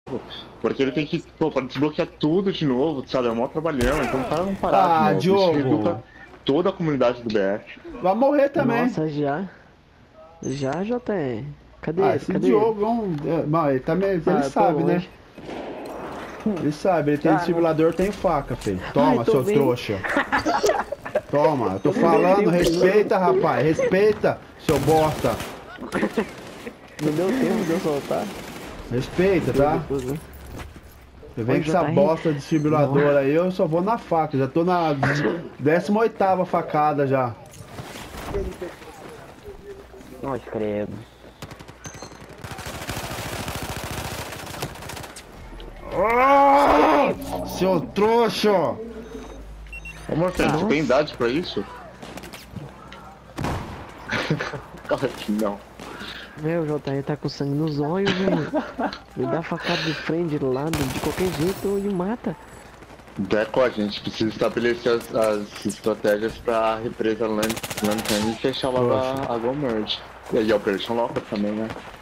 Porque ele tem que, pô, pra desbloquear tudo de novo, sabe? É mó trabalhão, então o cara não parar de novo. Isso Diogo. reduta toda a comunidade do BF. Vai morrer também. Nossa, já. Já, JR. Cadê Ah, ele? esse Cadê ele? Diogo é um. Mano, ele, também, ele Ah, eu tô sabe, né? longe. Ele sabe, ele tem Cara, desfibrilador, tem faca, filho. Toma, Ai, tô seu vendo. trouxa. Toma, eu tô Tô falando, vendo. respeita, rapaz, respeita, seu bosta. Não deu tempo de eu soltar. Respeita, tá? Você vem Ô, com essa JR. bosta de desfibrilador aí, eu só vou na faca, já tô na 18ª facada já. Nossa, credo. Seu trouxa! Ô, Morfém, você tem idade pra isso? Claro que não. Meu, o JR tá com sangue nos olhos, velho. Me dá facada de frente, de lado, de qualquer jeito e mata. Deco, a gente precisa estabelecer as estratégias pra represa Lantern e fechar logo a Go Merge. E aí a Operation Locker também, né?